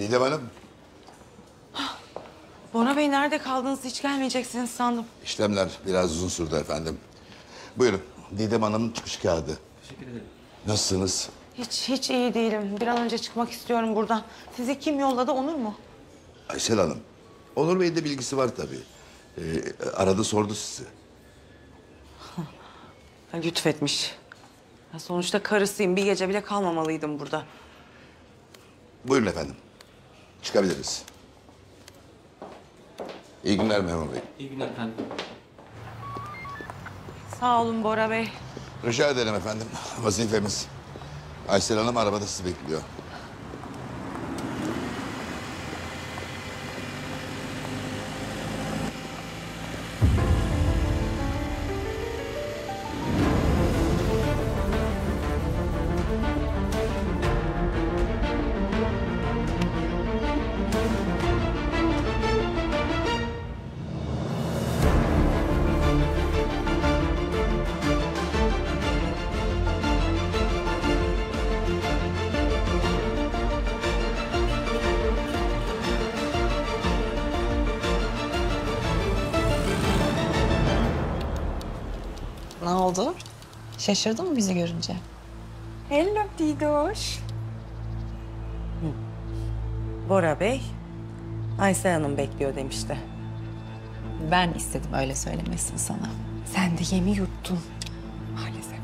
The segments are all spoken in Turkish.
Didem Hanım, Bora Bey nerede kaldınız? Hiç gelmeyeceksiniz sandım. işlemler biraz uzun sürdü efendim. Buyurun, Didem Hanım'ın çıkış kağıdı. Teşekkür ederim. Nasılsınız? Hiç iyi değilim. Bir an önce çıkmak istiyorum buradan. Sizi kim yolladı, Onur mu? Aysel Hanım, Onur Bey'in de bilgisi var tabii. Aradı sordu sizi. Lütfetmiş. Ya sonuçta karısıyım. Bir gece bile kalmamalıydım burada. Buyurun efendim, çıkabiliriz. İyi günler memur bey. İyi günler efendim. Sağ olun Bora Bey. Rica ederim efendim, vazifemiz. Aysel Hanım arabada sizi bekliyor. Ne oldu? Şaşırdın mı bizi görünce? Hello Didoş. Bora Bey, Aysel Hanım bekliyor demişti. Ben istedim öyle söylemesini sana. Sen de yemi yuttun. Maalesef.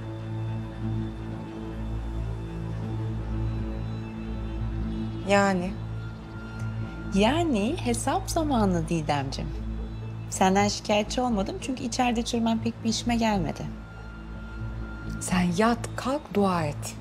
Yani hesap zamanı Didemciğim. Senden şikayetçi olmadım çünkü içeride çürümen pek bir işime gelmedi. Sen yat, kalk, dua et.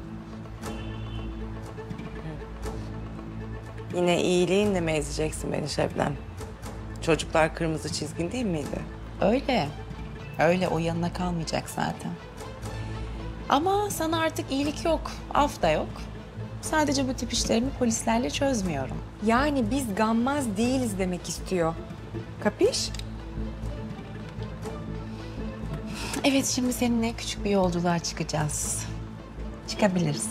Yine iyiliğinle mi ezeceksin beni Şebnem? Çocuklar kırmızı çizgin değil miydi? Öyle. Öyle o yanına kalmayacak zaten. Ama sana artık iyilik yok, af da yok. Sadece bu tip işlerimi polislerle çözmüyorum. Yani biz gammaz değiliz demek istiyor. Kapiş? Evet, şimdi seninle küçük bir yolculuğa çıkacağız. Çıkabiliriz.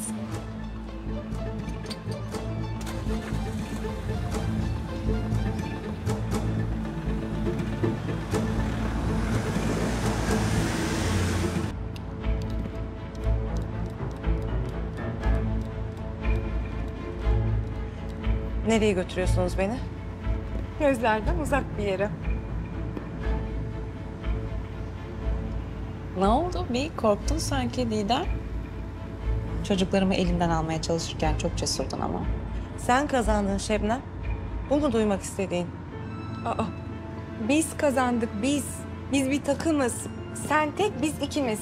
Nereye götürüyorsunuz beni? Gözlerden uzak bir yere. Ne oldu? Bir korktun sanki Didem. Çocuklarımı elimden almaya çalışırken çok cesurdun ama. Sen kazandın Şebnem. Bu mu duymak istediğin? Aa, biz kazandık, biz. Biz bir takımız. Sen tek, biz ikimiz.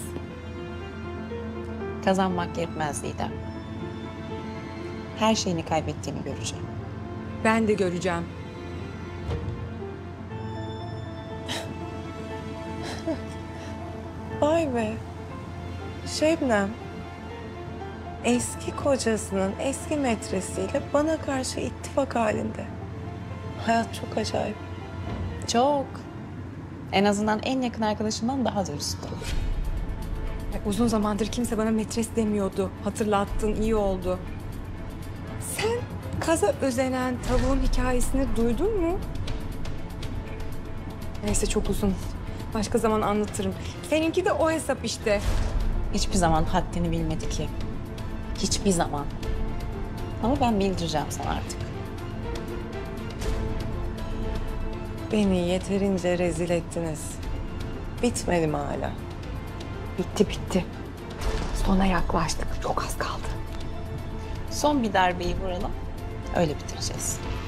Kazanmak yetmez Didem. Her şeyini kaybettiğini göreceğim. Ben de göreceğim. Vay be. Şebnem. Eski kocasının eski metresiyle bana karşı ittifak halinde. Hayat çok acayip. Çok. En azından en yakın arkadaşımdan daha dürüst. Uzun zamandır kimse bana metres demiyordu. Hatırlattın, iyi oldu. Sen kaza özenen tavuğun hikayesini duydun mu? Neyse çok uzun. Başka zaman anlatırım. Seninki de o hesap işte. Hiçbir zaman haddini bilmedi ki. Hiçbir zaman. Ama ben bildireceğim sana artık. Beni yeterince rezil ettiniz. Bitmedi mi hala? Bitti bitti. Sona yaklaştık. Çok az kaldı. Son bir darbeyi vuralım. Öyle bitireceğiz.